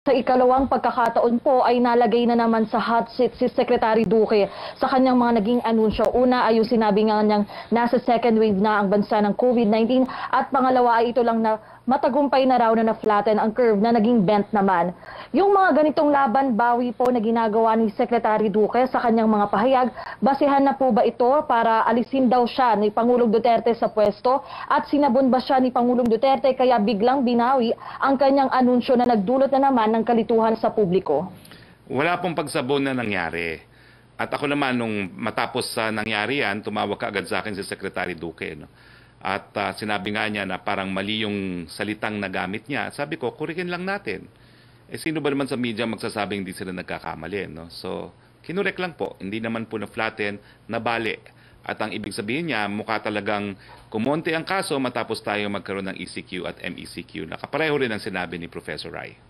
Sa ikalawang pagkakataon po ay nalagay na naman sa hot seat si Secretary Duque sa kanyang mga naging anunsyo. Una ay yung sinabi nga niyang nasa second wave na ang bansa ng COVID-19 at pangalawa ay ito lang na matagumpay na raw na na-flatten ang curve na naging bent naman. Yung mga ganitong laban bawi po na ginagawa ni Secretary Duque sa kanyang mga pahayag, basehan na po ba ito para alisin daw siya ni Pangulong Duterte sa pwesto at sinabon ba siya ni Pangulong Duterte kaya biglang binawi ang kanyang anunsyo na nagdulot na naman ng kalituhan sa publiko? Wala pong pagsabon na nangyari. At ako naman, nung matapos sa nangyari yan, tumawag ka agad sa akin si Secretary Duque. No? At sinabi nga niya na parang mali yung salitang nagamit niya. Sabi ko, kurikin lang natin. Sino ba naman sa media magsasabing hindi sila nagkakamali? No? So, kinurek lang po. Hindi naman po na-flatten, nabali. At ang ibig sabihin niya, mukha talagang kumonte ang kaso matapos tayo magkaroon ng ECQ at MECQ. Nakapareho rin ang sinabi ni Professor Rai.